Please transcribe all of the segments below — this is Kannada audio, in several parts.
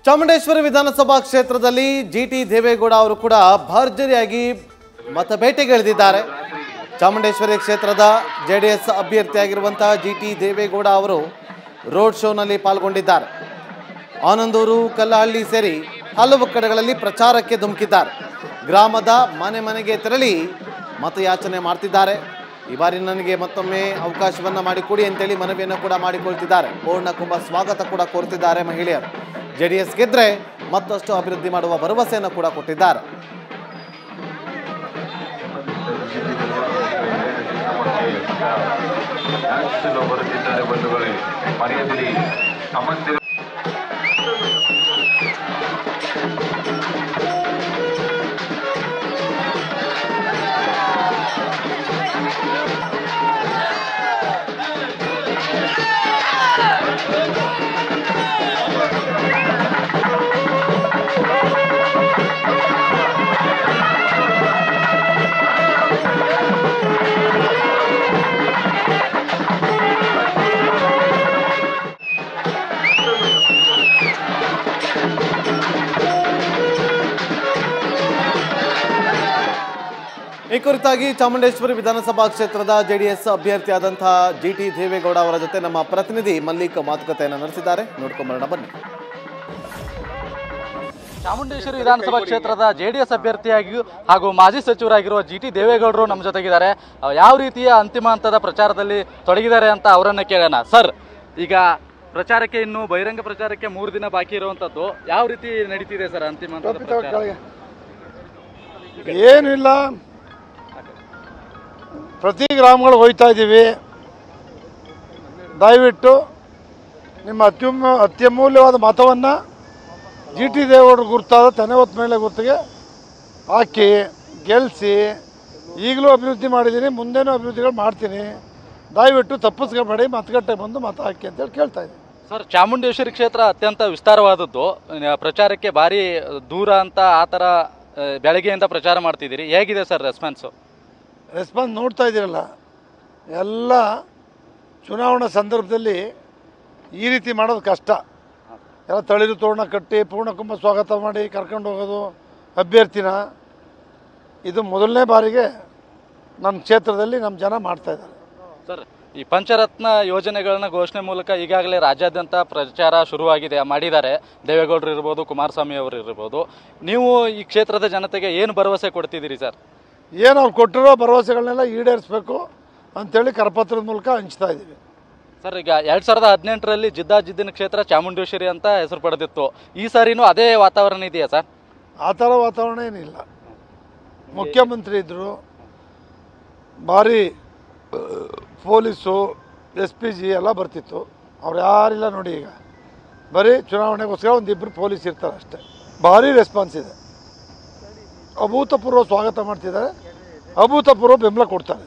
ಚಾಮುಂಡೇಶ್ವರಿ ವಿಧಾನಸಭಾ ಕ್ಷೇತ್ರದಲ್ಲಿ ಜಿಟಿ ದೇವೇಗೌಡ ಅವರು ಕೂಡ ಭರ್ಜರಿಯಾಗಿ ಮತಬೇಟೆಗಿಳಿದಿದ್ದಾರೆ. ಚಾಮುಂಡೇಶ್ವರಿ ಕ್ಷೇತ್ರದ ಜೆಡಿಎಸ್ ಅಭ್ಯರ್ಥಿಯಾಗಿರುವಂತಹ ಜಿಟಿ ದೇವೇಗೌಡ ಅವರು ರೋಡ್ ಶೋನಲ್ಲಿ ಪಾಲ್ಗೊಂಡಿದ್ದಾರೆ. ಆನಂದೂರು, ಕಲ್ಲಹಳ್ಳಿ ಸೇರಿ ಹಲವು ಕಡೆಗಳಲ್ಲಿ ಪ್ರಚಾರಕ್ಕೆ ಧುಮುಕಿದ್ದಾರೆ. ಗ್ರಾಮದ ಮನೆ ಮನೆಗೆ ತೆರಳಿ ಮತಯಾಚನೆ ಮಾಡ್ತಿದ್ದಾರೆ. ಈ ಬಾರಿ ನನಗೆ ಮತ್ತೊಮ್ಮೆ ಅವಕಾಶವನ್ನ ಮಾಡಿಕೊಡಿ ಅಂತೇಳಿ ಮನವಿಯನ್ನು ಕೂಡ ಮಾಡಿಕೊಳ್ತಿದ್ದಾರೆ. ಪೂರ್ಣ ಕುಂಭ ಸ್ವಾಗತ ಕೂಡ ಕೋರ್ತಿದ್ದಾರೆ ಮಹಿಳೆಯರು. ಜೆಡಿಎಸ್ ಗೆದ್ರೆ ಮತ್ತಷ್ಟು ಅಭಿವೃದ್ಧಿ ಮಾಡುವ ಭರವಸೆಯನ್ನು ಕೂಡ ಕೊಟ್ಟಿದ್ದಾರೆ. ಈ ಕುರಿತಾಗಿ ಚಾಮುಂಡೇಶ್ವರಿ ವಿಧಾನಸಭಾ ಕ್ಷೇತ್ರದ ಜೆಡಿಎಸ್ ಅಭ್ಯರ್ಥಿಯಾದಂತಹ ಜಿಟಿ ದೇವೇಗೌಡ ಅವರ ಜೊತೆ ನಮ್ಮ ಪ್ರತಿನಿಧಿ ಮಲ್ಲಿಕ್ ಮಾತುಕತೆಯನ್ನು ನಡೆಸಿದ್ದಾರೆ. ನೋಡ್ಕೊಂಬರೋಣ ಬನ್ನಿ. ಚಾಮುಂಡೇಶ್ವರಿ ವಿಧಾನಸಭಾ ಕ್ಷೇತ್ರದ ಜೆಡಿಎಸ್ ಅಭ್ಯರ್ಥಿಯಾಗಿ ಹಾಗೂ ಮಾಜಿ ಸಚಿವರಾಗಿರುವ ಜಿಟಿ ದೇವೇಗೌಡರು ನಮ್ಮ ಜೊತೆಗಿದ್ದಾರೆ. ಯಾವ ರೀತಿಯ ಅಂತಿಮ ಹಂತದ ಪ್ರಚಾರದಲ್ಲಿ ತೊಡಗಿದ್ದಾರೆ ಅಂತ ಅವರನ್ನ ಕೇಳೋಣ. ಸರ್, ಈಗ ಪ್ರಚಾರಕ್ಕೆ ಇನ್ನು ಬಹಿರಂಗ ಪ್ರಚಾರಕ್ಕೆ 3 ದಿನ ಬಾಕಿ ಇರುವಂತದ್ದು ಯಾವ ರೀತಿ ನಡೀತಿದೆ ಸರ್ ಅಂತಿಮ ಹಂತದ ಪ್ರಚಾರ? ಏನಿಲ್ಲ, ಪ್ರತಿ ಗ್ರಾಮಗಳಿಗೆ ಹೋಗ್ತಾ ಇದ್ದೀವಿ. ದಯವಿಟ್ಟು ನಿಮ್ಮ ಅತ್ಯಮೂಲ್ಯವಾದ ಮತವನ್ನು ಜಿಟಿ ದೇವೇಗೌಡರು ಗುರುತಾದ ತೆನೆವತ್ತು ಮಹಿಳೆ ಗುರುತಿಗೆ ಹಾಕಿ ಗೆಲ್ಲಿಸಿ. ಈಗಲೂ ಅಭಿವೃದ್ಧಿ ಮಾಡಿದ್ದೀನಿ, ಮುಂದೇನೂ ಅಭಿವೃದ್ಧಿಗಳು ಮಾಡ್ತೀನಿ. ದಯವಿಟ್ಟು ತಪ್ಪಿಸ್ಕೊಬೇಡಿ, ಮತಗಟ್ಟೆ ಬಂದು ಮತ ಹಾಕಿ ಅಂತೇಳಿ ಕೇಳ್ತಾ ಇದ್ದೀನಿ. ಸರ್, ಚಾಮುಂಡೇಶ್ವರಿ ಕ್ಷೇತ್ರ ಅತ್ಯಂತ ವಿಸ್ತಾರವಾದದ್ದು, ಪ್ರಚಾರಕ್ಕೆ ಭಾರಿ ದೂರ ಅಂತ ಆ ಥರ ಬೆಳಗ್ಗೆಯಿಂದ ಪ್ರಚಾರ ಮಾಡ್ತಿದ್ದೀರಿ. ಹೇಗಿದೆ ಸರ್ ರೆಸ್ಪಾನ್ಸ್ ನೋಡ್ತಾ ಇದ್ದೀರಲ್ಲ, ಎಲ್ಲ ಚುನಾವಣಾ ಸಂದರ್ಭದಲ್ಲಿ ಈ ರೀತಿ ಮಾಡೋದು ಕಷ್ಟ. ಎಲ್ಲ ತಳಿರು ತೋರಣ ಕಟ್ಟಿ ಪೂರ್ಣಕುಂಭ ಸ್ವಾಗತ ಮಾಡಿ ಕರ್ಕೊಂಡು ಹೋಗೋದು ಅಭ್ಯರ್ಥಿನ, ಇದು ಮೊದಲನೇ ಬಾರಿಗೆ ನಮ್ಮ ಕ್ಷೇತ್ರದಲ್ಲಿ ನಮ್ಮ ಜನ ಮಾಡ್ತಾ ಇದ್ದಾರೆ. ಸರ್, ಈ ಪಂಚರತ್ನ ಯೋಜನೆಗಳನ್ನ ಘೋಷಣೆ ಮೂಲಕ ಈಗಾಗಲೇ ರಾಜ್ಯಾದ್ಯಂತ ಪ್ರಚಾರ ಶುರುವಾಗಿದೆ, ಮಾಡಿದ್ದಾರೆ. ದೇವೇಗೌಡರು ಇರ್ಬೋದು, ಕುಮಾರಸ್ವಾಮಿ ಅವರು ಇರ್ಬೋದು. ನೀವು ಈ ಕ್ಷೇತ್ರದ ಜನತೆಗೆ ಏನು ಭರವಸೆ ಕೊಡ್ತಿದ್ದೀರಿ ಸರ್? ಏನು ಅವ್ರು ಕೊಟ್ಟಿರೋ ಭರವಸೆಗಳನ್ನೆಲ್ಲ ಈಡೇರಿಸಬೇಕು ಅಂಥೇಳಿ ಕರಪತ್ರದ ಮೂಲಕ ಹಂಚ್ತಾ ಇದ್ದೀವಿ. ಸರ್, ಈಗ 2018ರಲ್ಲಿ ಜಿದ್ದಾಜಿದ್ದಿನ ಕ್ಷೇತ್ರ ಚಾಮುಂಡೇಶ್ವರಿ ಅಂತ ಹೆಸರು ಪಡೆದಿತ್ತು. ಈ ಸಾರಿನೂ ಅದೇ ವಾತಾವರಣ ಇದೆಯಾ ಸರ್? ಆ ಥರ ವಾತಾವರಣ ಏನಿಲ್ಲ. ಮುಖ್ಯಮಂತ್ರಿ ಇದ್ದರು, ಭಾರಿ ಪೊಲೀಸು SPG ಎಲ್ಲ ಬರ್ತಿತ್ತು. ಅವ್ರು ಯಾರಿಲ್ಲ ನೋಡಿ. ಈಗ ಬರೀ ಚುನಾವಣೆಗೋಸ್ಕರ ಒಂದಿಬ್ಬರು ಪೊಲೀಸ್ ಇರ್ತಾರೆ ಅಷ್ಟೇ. ಭಾರಿ ರೆಸ್ಪಾನ್ಸ್ ಇದೆ. ಅಭೂತಪೂರ್ವ ಸ್ವಾಗತ ಮಾಡ್ತಿದ್ದಾರೆ, ಅಭೂತಪೂರ್ವ ಬೆಂಬಲ ಕೊಡ್ತಾರೆ.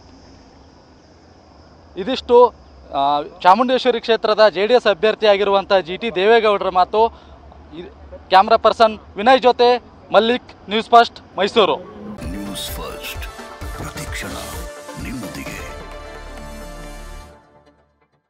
ಇದಿಷ್ಟು ಚಾಮುಂಡೇಶ್ವರಿ ಕ್ಷೇತ್ರದ JDS ಅಭ್ಯರ್ಥಿಯಾಗಿರುವಂಥ ಜಿಟಿ ದೇವೇಗೌಡರ ಮಾತು. ಕ್ಯಾಮ್ರಾ ಪರ್ಸನ್ ವಿನಯ್ ಜೊತೆ Mallik, news first, Mysuru. News first ಪ್ರತಿಕ್ಷಣ.